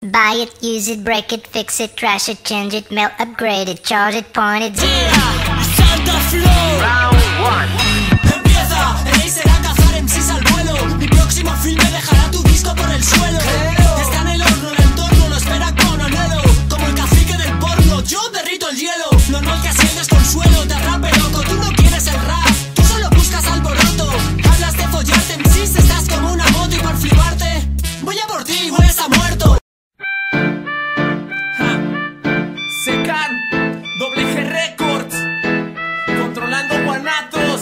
Buy it, use it, break it, fix it, trash it, change it, melt, upgrade it, charge it, point it, Santa Flow. Round one. Empieza, el rey será cazar MCs al vuelo. Mi próximo filme dejará tu disco por el suelo. Está en el horno, el entorno lo espera con anhelo. Como el cacique del porno, yo derrito el hielo. Normal que sientes consuelo, te atrape loco. Tú no quieres el rap, tú solo buscas alboroto. Hablas de follarte MCs, estás como una moto. Y por fliparte, voy a por ti, hueles a muerto. Secan, Doble G Records, controlando guanatos.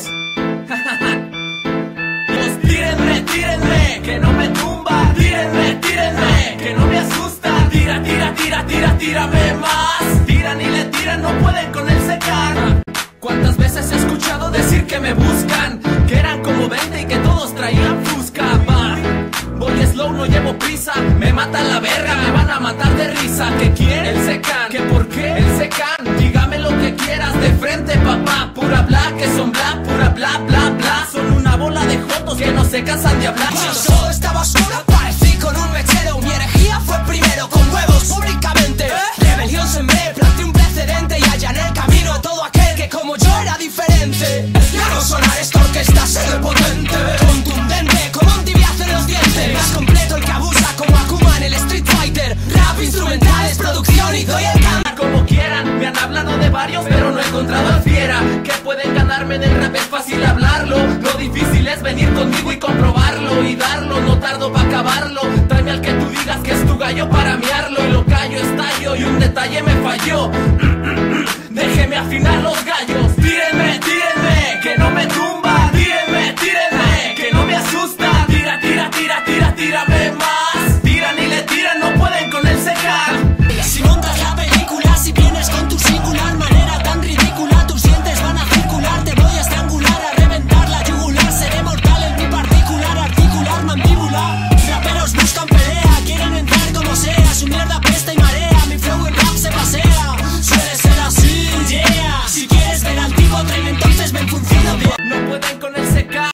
Los tírenme, tírenme, que no me tumba. Tírenme, tírenme, que no me asusta. Tira, tira, tira, tira, tírame más. Tiran y le tiran, no pueden con el Secan. ¿Cuántas veces he escuchado decir que me buscan? Que eran como 20 y que todos traían fusca. Va, voy slow, no llevo prisa. Me mata la verga, me van a matar de risa. ¿Qué quiere? El Secan. ¿Qué por qué? El Secan. Dígame lo que quieras de frente, papá. Pura bla, que son bla, pura bla, bla, bla. Son una bola de jotos que no se cansan de hablar. Cuando todo estaba oscuro, aparecí con un mechero. Mi herejía fue primero, con huevos públicamente. Rebelión sembré, planté un precedente y allané el camino a todo aquel que como yo era diferente. Ya no sonar esta orquesta, ser potente, contundente, como un tibiazo en los dientes. Más completo el que abusa, como Akuma en el Street Fighter. Rap, instrumentales, producción y doy el cambio. Como quieran, me han hablado de varios, pero no he encontrado al fiera. Que pueden ganarme del rap, es fácil hablarlo. Lo difícil es venir conmigo y comprobarlo y darlo, no tardo pa' acabarlo. Tráeme al que tú digas que es tu gallo para miarlo. Y lo callo, estallo y un detalle me falló. Déjeme afinar los gallos. Tírenme, tírenme.